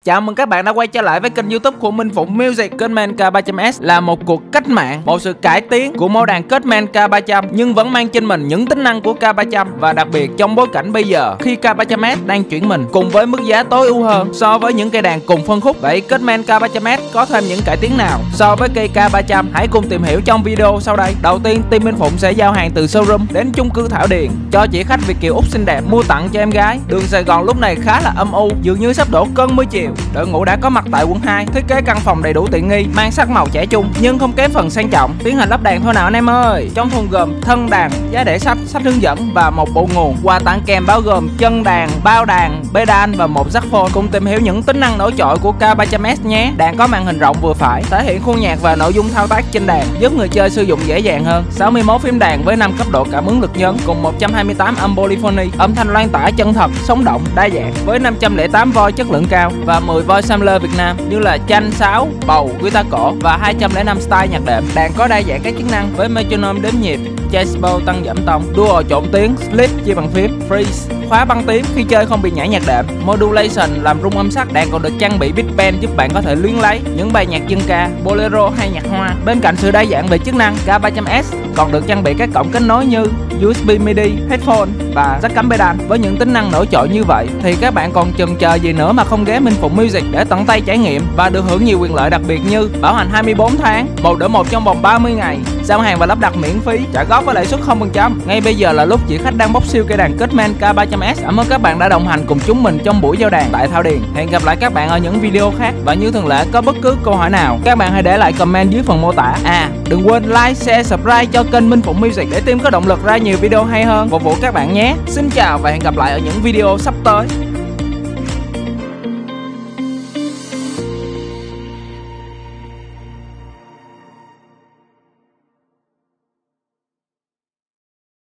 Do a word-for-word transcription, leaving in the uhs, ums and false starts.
Chào mừng các bạn đã quay trở lại với kênh YouTube của Minh Phụng Music. Cutman K ba trăm S là một cuộc cách mạng, một sự cải tiến của mẫu đàn Cutman K ba trăm nhưng vẫn mang trên mình những tính năng của K ba trăm, và đặc biệt trong bối cảnh bây giờ khi K ba trăm S đang chuyển mình cùng với mức giá tối ưu hơn so với những cây đàn cùng phân khúc. Vậy Cutman K ba trăm S có thêm những cải tiến nào so với cây K ba trăm? Hãy cùng tìm hiểu trong video sau đây. Đầu tiên, team Minh Phụng sẽ giao hàng từ showroom đến chung cư Thảo Điền cho chị khách Việt kiều Úc xinh đẹp mua tặng cho em gái. Đường Sài Gòn lúc này khá là âm u, dường như sắp đổ cơn mưa chiều. Đội ngũ đã có mặt tại quận hai, thiết kế căn phòng đầy đủ tiện nghi, mang sắc màu trẻ trung nhưng không kém phần sang trọng. Tiến hành lắp đàn thôi nào anh em ơi. Trong thùng gồm thân đàn, giá để sách, sách hướng dẫn và một bộ nguồn. Quà tặng kèm bao gồm chân đàn, bao đàn, pedal và một saxophone. Cùng tìm hiểu những tính năng nổi trội của K ba trăm S nhé. Đàn có màn hình rộng vừa phải, thể hiện khuôn nhạc và nội dung thao tác trên đàn, giúp người chơi sử dụng dễ dàng hơn. sáu mươi mốt phím đàn với năm cấp độ cảm ứng lực nhấn cùng một trăm hai mươi tám âm polyphony, âm thanh loan tỏa chân thật, sống động, đa dạng với năm trăm lẻ tám voice chất lượng cao và mười voice sampler Việt Nam như là chanh, sáo, bầu, guitar cổ và hai trăm lẻ năm style nhạc đệm. Đàn có đa dạng các chức năng với metronome đếm nhịp, jazz bow tăng giảm tông, dual trộn tiếng, slip chia bằng phím, freeze khóa băng tiếng khi chơi không bị nhảy nhạc đệm, modulation làm rung âm sắc. Đàn còn được trang bị big band giúp bạn có thể luyến lấy những bài nhạc dân ca, bolero hay nhạc hoa. Bên cạnh sự đa dạng về chức năng, K ba trăm S còn được trang bị các cổng kết nối như u ét bê midi, headphone và jack cắm pedal. Với những tính năng nổi trội như vậy thì các bạn còn chần chờ gì nữa mà không ghé Minh Phụng Music để tận tay trải nghiệm và được hưởng nhiều quyền lợi đặc biệt như bảo hành hai mươi bốn tháng, một đổi một trong vòng ba mươi ngày, giao hàng và lắp đặt miễn phí, trả góp với lãi suất không phần trăm. Ngay bây giờ là lúc chị khách đang bóc siêu cây đàn Cutman K ba trăm S. Cảm ơn các bạn đã đồng hành cùng chúng mình trong buổi giao đàn tại Thảo Điền. Hẹn gặp lại các bạn ở những video khác, và như thường lệ có bất cứ câu hỏi nào các bạn hãy để lại comment dưới phần mô tả. À, đừng quên like, share, subscribe cho kênh Minh Phụng Music để team có động lực ra nhiều video hay hơn phục vụ các bạn nhé. Xin chào và hẹn gặp lại ở những video sắp tới.